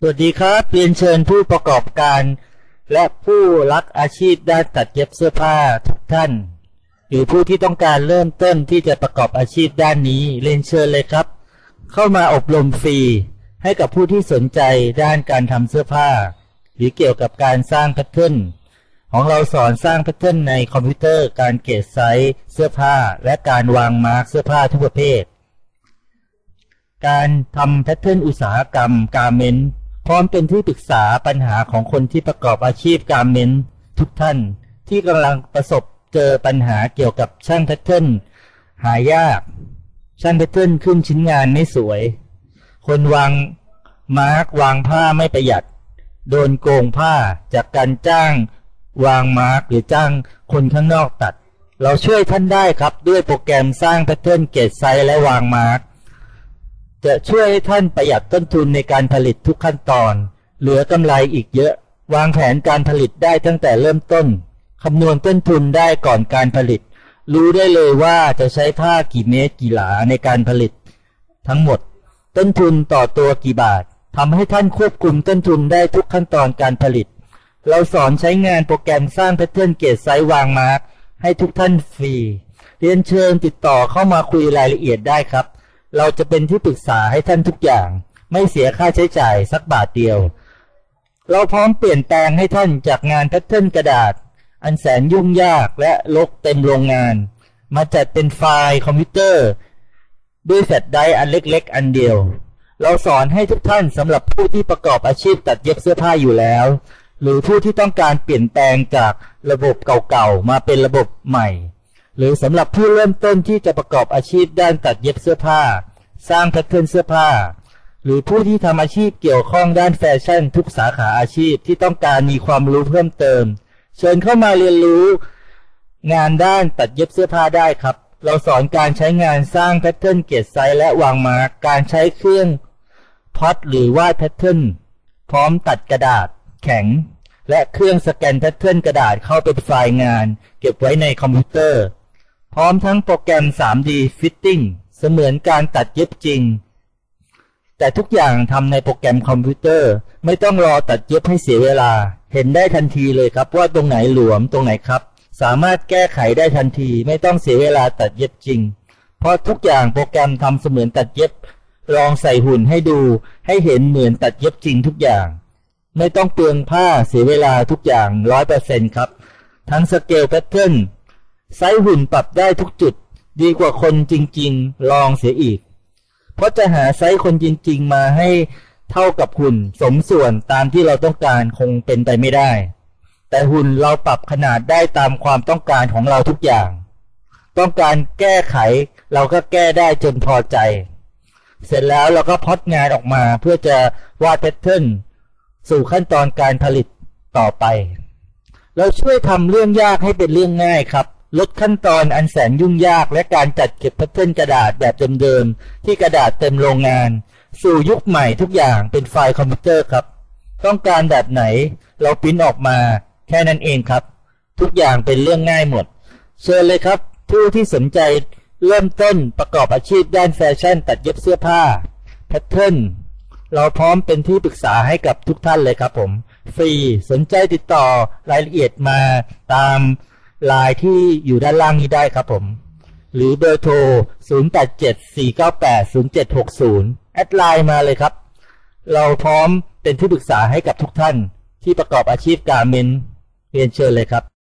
วัสดีครับเรียนเชิญผู้ประกอบการและผู้รักอาชีพด้านตัดเย็บเสื้อผ้าทุกท่านหรือผู้ที่ต้องการเริ่มต้นที่จะประกอบอาชีพด้านนี้เรียนเชิญเลยครับเข้ามาอบรมฟรีให้กับผู้ที่สนใจด้านการทำเสื้อผ้าหรือเกี่ยวกับการสร้างแพทเทิร์นของเราสอนสร้างแพทเทิร์นในคอมพิวเตอร์การเกรดไซส์เสื้อผ้าและการวางมาร์กเสื้อผ้าทุกประเภทการทำแพทเทิร์นอุตสาหกรรมการเมนต์พร้อมเป็นที่ปรึกษาปัญหาของคนที่ประกอบอาชีพการเมนต์ทุกท่านที่กำลังประสบเจอปัญหาเกี่ยวกับช่างแพทเทิร์นหายากช่างแพทเทิร์นขึ้นชิ้นงานไม่สวยคนวางมาร์กวางผ้าไม่ประหยัดโดนโกงผ้าจากการจ้างวางมาร์กหรือจ้างคนข้างนอกตัดเราช่วยท่านได้ครับด้วยโปรแกรมสร้างแพทเทิร์นเกรดไซส์และวางมาร์กจะช่วยให้ท่านประหยัดต้นทุนในการผลิตทุกขั้นตอนเหลือกำไรอีกเยอะวางแผนการผลิตได้ตั้งแต่เริ่มต้นคำนวณต้นทุนได้ก่อนการผลิตรู้ได้เลยว่าจะใช้ผ้ากี่เมตรกี่หลาในการผลิตทั้งหมดต้นทุนต่อตัวกี่บาททำให้ท่านควบคุมต้นทุนได้ทุกขั้นตอนการผลิตเราสอนใช้งานโปรแกรมสร้างแพทเทิร์นเกรดไซส์วางมาร์กให้ทุกท่านฟรีเรียนเชิญติดต่อเข้ามาคุยรายละเอียดได้ครับเราจะเป็นที่ปรึกษาให้ท่านทุกอย่างไม่เสียค่าใช้จ่ายสักบาทเดียวเราพร้อมเปลี่ยนแปลงให้ท่านจากงานแพทเทิร์นกระดาษอันแสนยุ่งยากและรกเต็มโรงงานมาจัดเป็นไฟล์คอมพิวเตอร์ด้วยแฟลชไดรฟ์อันเล็กๆอันเดียวเราสอนให้ทุกท่านสำหรับผู้ที่ประกอบอาชีพตัดเย็บเสื้อผ้าอยู่แล้วหรือผู้ที่ต้องการเปลี่ยนแปลงจากระบบเก่าๆมาเป็นระบบใหม่หรือสำหรับผู้เริ่มต้นที่จะประกอบอาชีพด้านตัดเย็บเสื้อผ้าสร้างแพทเทิร์นเสื้อผ้าหรือผู้ที่ทำอาชีพเกี่ยวข้องด้านแฟชั่นทุกสาขาอาชีพที่ต้องการมีความรู้เพิ่มเติมเชิญเข้ามาเรียนรู้งานด้านตัดเย็บเสื้อผ้าได้ครับเราสอนการใช้งานสร้างแพทเทิร์นเกรดไซส์และวางมาร์กการใช้เครื่องพอตหรือวาดแพทเทิร์นพร้อมตัดกระดาษแข็งและเครื่องสแกนแพทเทิร์นกระดาษเข้าเป็นไฟล์งานเก็บไว้ในคอมพิวเตอร์พร้อมทั้งโปรแกรม 3D Fitting เสมือนการตัดเย็บจริงแต่ทุกอย่างทำในโปรแกรมคอมพิวเตอร์ไม่ต้องรอตัดเย็บให้เสียเวลาเห็นได้ทันทีเลยครับว่าตรงไหนหลวมตรงไหนครับสามารถแก้ไขได้ทันทีไม่ต้องเสียเวลาตัดเย็บจริงเพราะทุกอย่างโปรแกรมทำเสมือนตัดเย็บลองใส่หุ่นให้ดูให้เห็นเหมือนตัดเย็บจริงทุกอย่างไม่ต้องเปลืองผ้าเสียเวลาทุกอย่าง 100% ครับทั้งสเกลแพทเทิร์นไซส์หุ่นปรับได้ทุกจุดดีกว่าคนจริงๆลองเสียอีกเพราะจะหาไซส์คนจริงๆมาให้เท่ากับหุ่นสมส่วนตามที่เราต้องการคงเป็นไปไม่ได้แต่หุ่นเราปรับขนาดได้ตามความต้องการของเราทุกอย่างต้องการแก้ไขเราก็แก้ได้จนพอใจเสร็จแล้วเราก็พล็อตงานออกมาเพื่อจะวาดแพทเทิร์นสู่ขั้นตอนการผลิตต่อไปเราช่วยทำเรื่องยากให้เป็นเรื่องง่ายครับลดขั้นตอนอันแสนยุ่งยากและการจัดเก็บแพทเทิร์นกระดาษแบบเดิมๆที่กระดาษเต็มโรงงานสู่ยุคใหม่ทุกอย่างเป็นไฟล์คอมพิวเตอร์ครับต้องการแบบไหนเราพิมพ์ออกมาแค่นั้นเองครับทุกอย่างเป็นเรื่องง่ายหมดเชิญเลยครับผู้ที่สนใจเริ่มต้นประกอบอาชีพด้านแฟชั่นตัดเย็บเสื้อผ้าแพทเทิร์นเราพร้อมเป็นที่ปรึกษาให้กับทุกท่านเลยครับผมฟรีสนใจติดต่อรายละเอียดมาตามไลน์ที่อยู่ด้านล่างนี้ได้ครับผมหรือเบอร์โทร 0874980760 แอดไลน์มาเลยครับเราพร้อมเป็นที่ปรึกษาให้กับทุกท่านที่ประกอบอาชีพการเมนต์เรียนเชิญเลยครับ